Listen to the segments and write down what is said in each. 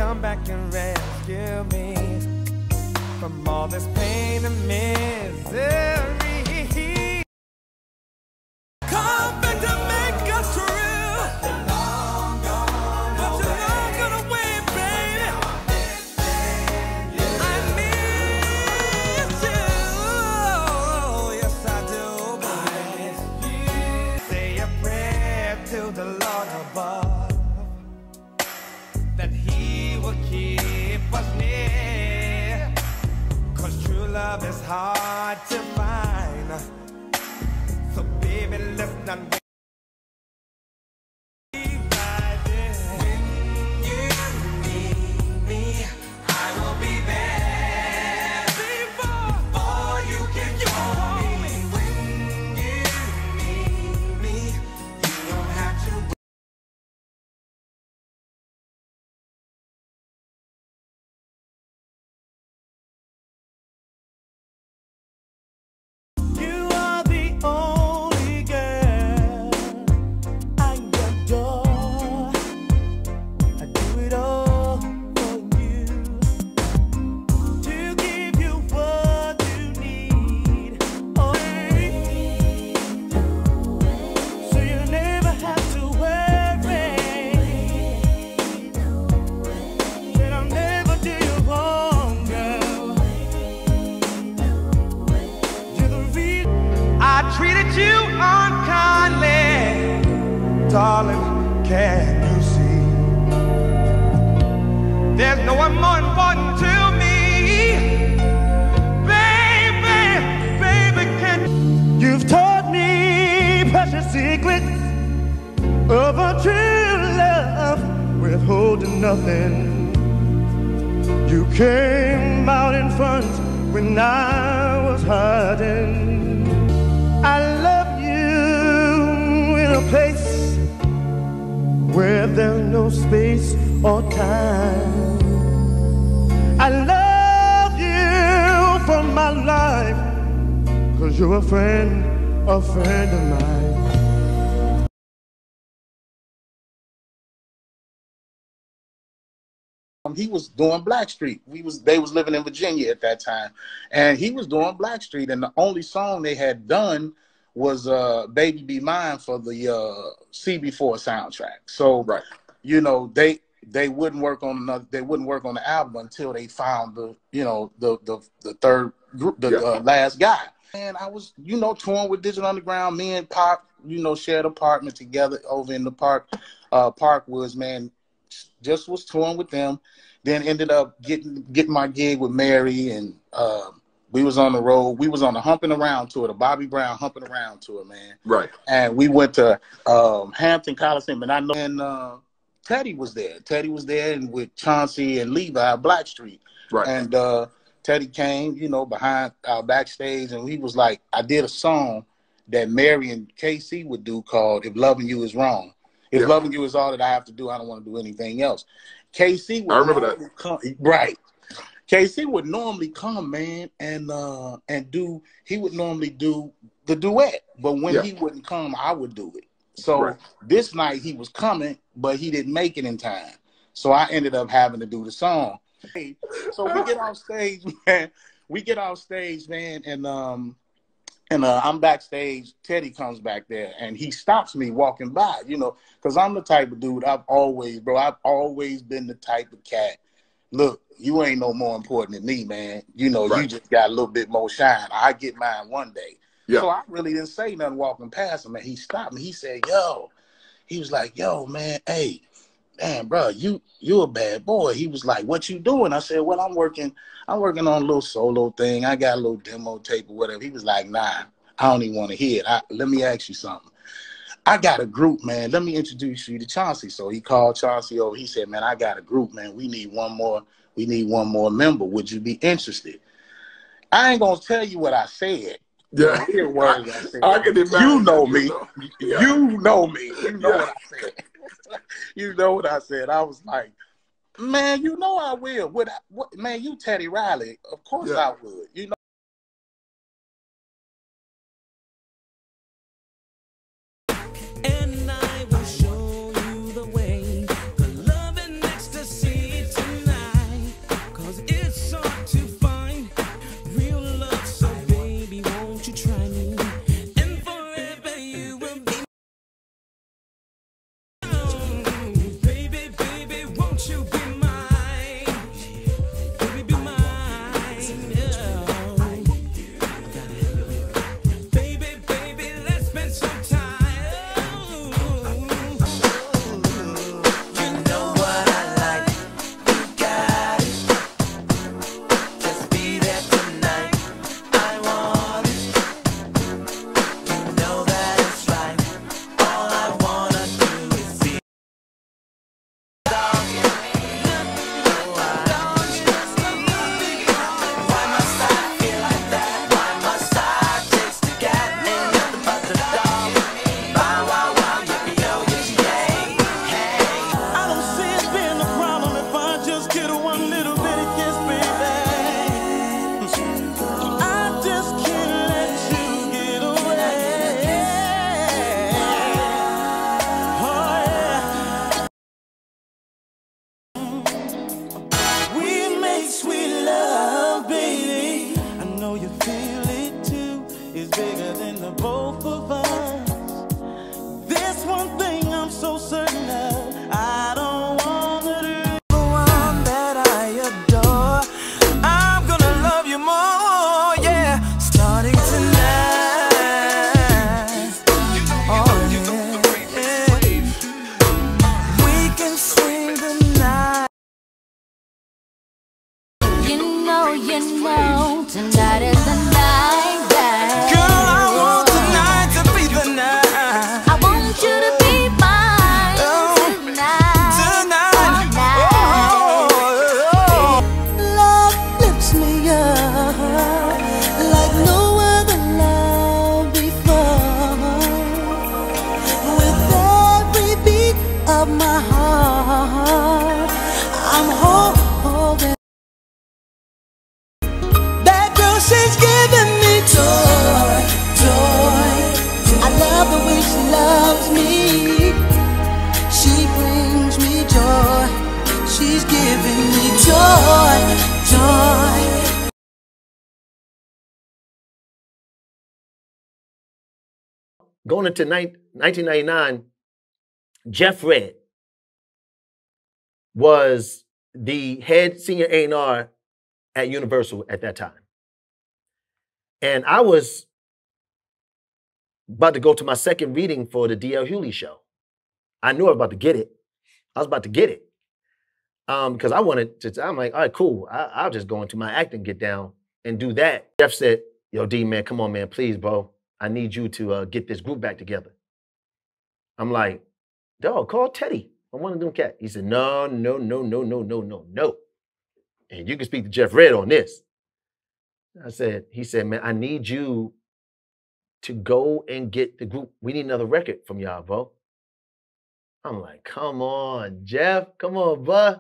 come back and rescue me from all this pain and misery. Come back to make us true. But you're not gonna win, baby. I miss you. Yes, I do, baby. Say a prayer to the Lord above, that He will keep us near. 'Cause true love is hard to find. So baby, let's not wait. When you need me, I will be there. Before you can call me. When you need me, you don't have to. You are the only girl I adore. I do it all for you, to give you what you need. Oh, so you never have to worry that I'll never do you wrong, girl. You're the reason I treated you unkindly. Darling, can you see? There's no one more important to me. Baby, baby, can you've taught me precious secrets of a true love, withholding nothing. You came out in front when I was hurting. I love you in a place where there's no space or time. I love you for my life, 'cause you're a friend of mine. He was doing Blackstreet. They was living in Virginia at that time, and he was doing Blackstreet. And the only song they had done was "Baby Be Mine" for the CB4 soundtrack. So, Right. you know, they wouldn't work on another. They wouldn't work on the album until they found the third group, last guy. And I was, touring with Digital Underground. Me and Pop, shared an apartment together over in the Parkwoods, man. Just was touring with them, then ended up getting my gig with Mary, and we was on the road. We was on the Humping Around tour, the Bobby Brown Humping Around tour, man. Right. And we went to Hampton Coliseum, and I know, and Teddy was there. Teddy was there, and with Chauncey and Levi, Blackstreet. Right. And Teddy came, behind our backstage, and he was like, I did a song that Mary and KC would do called "If Loving You Is Wrong." If loving you is all that I have to do, I don't want to do anything else. KC would right. KC would normally come, man, and he would normally do the duet. But when he wouldn't come, I would do it. So this night he was coming, but he didn't make it in time. So I ended up having to do the song. So we get off stage, man. And I'm backstage. Teddy comes back there, and he stops me walking by, because I'm the type of dude, I've always been the type of cat. Look, you ain't no more important than me, man. You just got a little bit more shine. I get mine one day. Yeah. So I really didn't say nothing walking past him, and he stopped me. He said, he was like, yo, man, hey, damn, bro, you a bad boy. He was like, what you doing? I said, well, I'm working on a little solo thing. I got a little demo tape or whatever. He was like, nah, I don't even want to hear it. Let me ask you something. I got a group, man. Let me introduce you to Chauncey. So he called Chauncey over. He said, man, I got a group, man. We need one more member. Would you be interested? I ain't going to tell you what I said. Yeah. I can imagine. You know me. You know me. You know what I said. You know what I said. I was like, man, I will. Man, you Teddy Riley. Of course I would. And I will show you the way. The love and ecstasy to you know tonight is the night that Girl, I want tonight to be the night. I want you to be mine tonight. Love lifts me up like no other love before. With every beat of my heart, I'm holding. That girl, she's giving me joy, joy. I love the way she loves me. She brings me joy. She's giving me joy, joy. Going into 1999, Jeff Redd was the head senior A&R at Universal at that time. And I was about to go to my second reading for the D.L. Hewley show. I knew I was about to get it. I was about to get it. Because I wanted to, I'm like, all right, cool. I'll just go into my acting, get down and do that. Jeff said, yo, D, man, come on, man, please, bro. I need you to get this group back together. I'm like, dog, call Teddy. I'm one of them cats. He said, no. And you can speak to Jeff Redd on this. He said, man, I need you to go and get the group. We need another record from y'all, bro. I'm like, come on, Jeff. Come on, bro.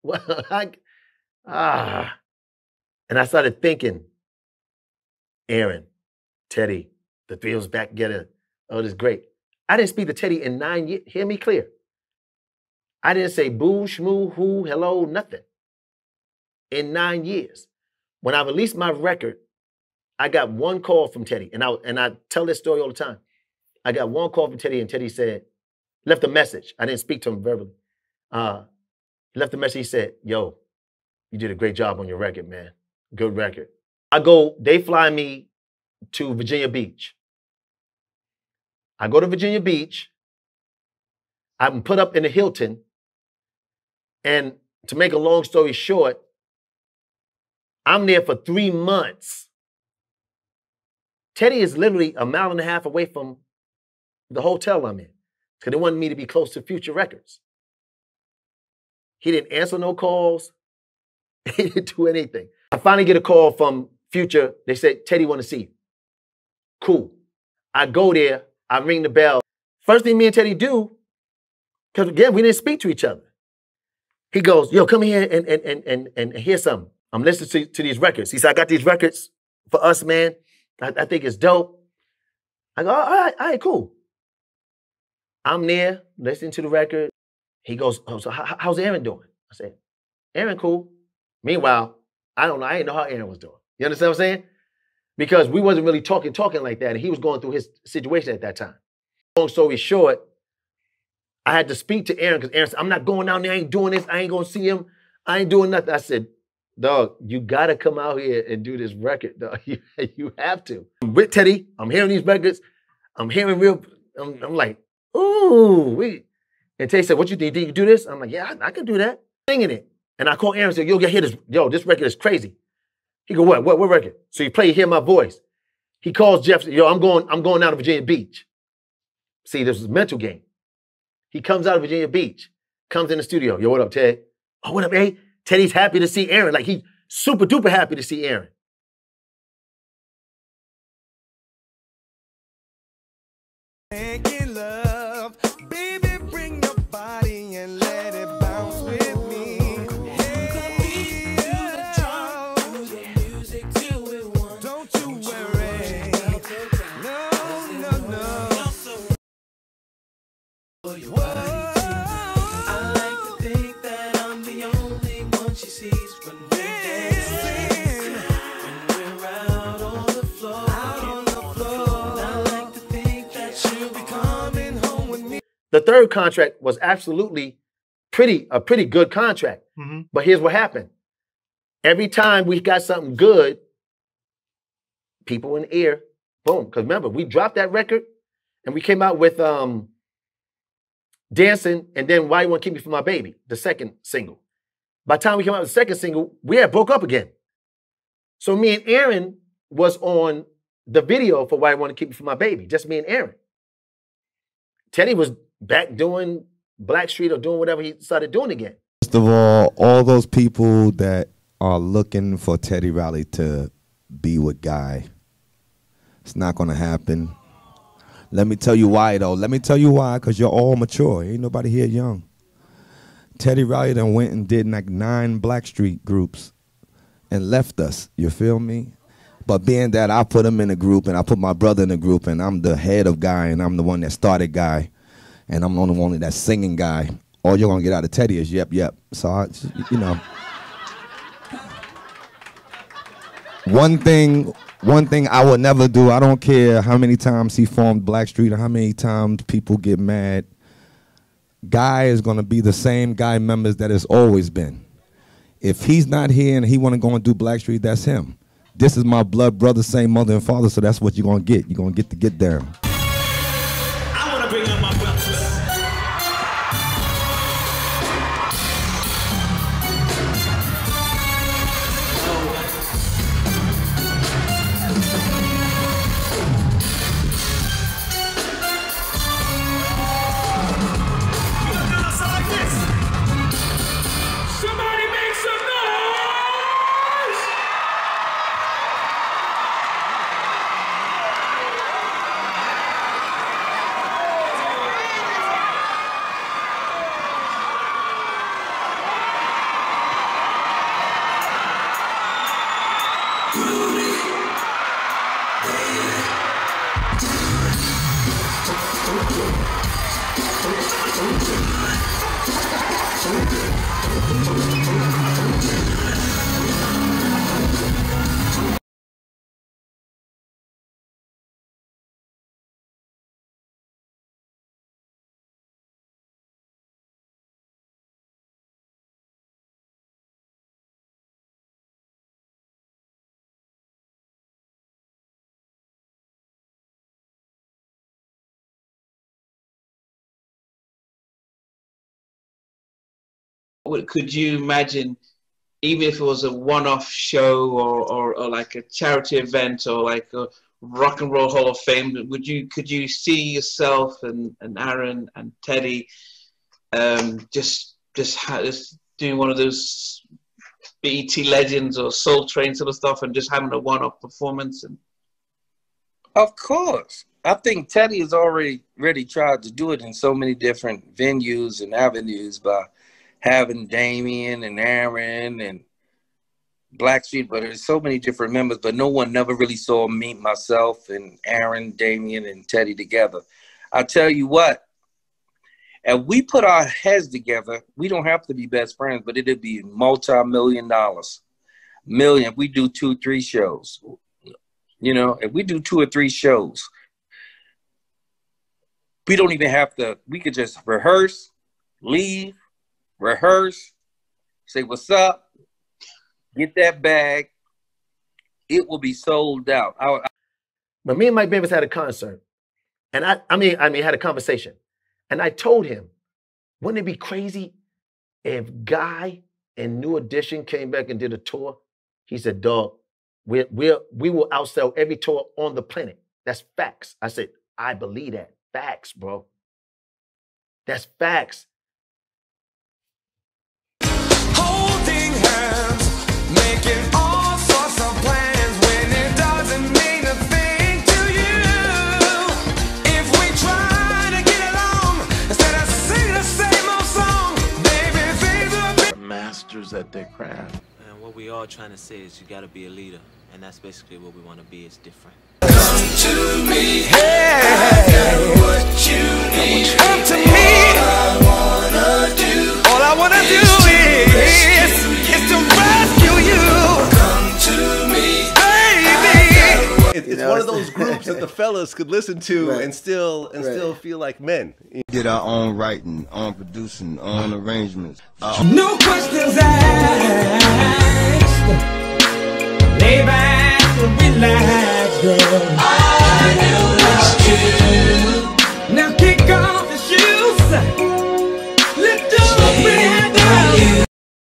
And I started thinking, Aaron, Teddy, the three of us back together. Oh, this is great. I didn't speak to Teddy in 9 years. Hear me clear. I didn't say boo, shmoo, who, hello, nothing. In 9 years. When I released my record, I got one call from Teddy. And I tell this story all the time. I got one call from Teddy, and Teddy said, left a message. I didn't speak to him verbally. Left a message. He said, yo, you did a great job on your record, man. Good record. They fly me to Virginia Beach. I go to Virginia Beach. I'm put up in the Hilton. And to make a long story short, I'm there for 3 months. Teddy is literally 1.5 miles away from the hotel I'm in, because they wanted me to be close to Future Records. He didn't answer no calls. He didn't do anything. I finally get a call from Future. They said, Teddy want to see you. Cool. I go there. I ring the bell. First thing me and Teddy do, because again, we didn't speak to each other. He goes, yo, come here and hear something. I'm listening to these records. He said, I got these records for us, man. I think it's dope. I go, all right, cool. I'm there, listening to the record. He goes, oh, so how's Aaron doing? I said, Aaron, cool. Meanwhile, I don't know. I didn't know how Aaron was doing. You understand what I'm saying? Because we wasn't really talking like that, and he was going through his situation at that time. Long story short, I had to speak to Aaron, because Aaron said, I'm not going down there. I ain't doing this. I ain't going to see him. I ain't doing nothing. I said, dog, you got to come out here and do this record, dog. You have to. I'm with Teddy. I'm hearing these records. I'm hearing I'm like, ooh. And Teddy said, what you think? Did you do this? I'm like, yeah, I can do that. Singing it. And I called Aaron and said, yo, hear this. Yo, this record is crazy. He go, what record? So he play, hear my voice. He calls Jeff, yo, I'm going down to Virginia Beach. See, this was a mental game. He comes out of Virginia Beach, comes in the studio. Yo, what up, Ted? Oh, what up, hey? Teddy's happy to see Aaron. Like, he's super duper happy to see Aaron. Making love, baby, bring your body and let it bounce with me. Don't you worry. No. I like to think that I'm the only one she sees when we're dancing. When we're out on the floor. I like to think that she'll be coming home with me. The third contract was absolutely a pretty good contract. Mm-hmm. But here's what happened. Every time we got something good, people in the ear, boom. Because remember, we dropped that record and we came out with Dancing, and then Why You Want to Keep Me From My Baby, the second single. By the time we came out with the second single, we had broke up again. So me and Aaron was on the video for Why I Want to Keep You For My Baby. Just me and Aaron. Teddy was back doing Blackstreet or doing whatever he started doing again. First of all those people that are looking for Teddy Riley to be with Guy, it's not going to happen. Let me tell you why, though. Let me tell you why, because you're all mature. Ain't nobody here young. Teddy Riley then went and did like 9 Blackstreet groups and left us. You feel me? But being that I put him in a group and I put my brother in a group and I'm the head of Guy and I'm the one that started Guy and I'm the only one that's singing Guy, all you're going to get out of Teddy is yep, yep. So, you know. One thing I would never do, I don't care how many times he formed Blackstreet or how many times people get mad, Guy is going to be the same Guy members that has always been. If he's not here and he want to go and do Blackstreet, that's him. This is my blood brother, same mother and father, so that's what you're going to get. You're going to get to get down. I want to bring up my brothers. Could you imagine, even if it was a one-off show or like a charity event or like a Rock and Roll Hall of Fame, could you see yourself and Aaron and Teddy just doing one of those BET Legends or Soul Train sort of stuff and just having a one-off performance? And of course. I think Teddy has already tried to do it in so many different venues and avenues by having Damien and Aaron and Blackstreet, but there's so many different members, but no one never really saw me, myself, and Aaron, Damien, and Teddy together. I tell you what, if we put our heads together, we don't have to be best friends, but it'd be multi-million dollars. Million, if we do 2-3 shows. You know, if we do 2 or 3 shows, we don't even have to, we could just rehearse, leave, rehearse, say what's up, get that bag, it will be sold out. But me and Mike Davis had a concert, and I mean had a conversation, and I told him, wouldn't it be crazy if Guy and New Edition came back and did a tour? He said, dog, we will outsell every tour on the planet. That's facts. I said, I believe that. Facts, bro. That's facts. Holding hands, making all sorts of plans when it doesn't mean a thing to you. If we try to get along instead of singing the same old song, baby, things will be Masters at their craft. And what we all trying to say is you gotta be a leader, and that's basically what we want to be. It's different. Come to me, hey, I got what you need. Come to me, all I wanna do is to rescue you. Come to me, baby. It's one of those groups that the fellas could listen to and still feel like men. Did our own writing, own producing, own arrangements. No questions asked. Lay back and relax, girl.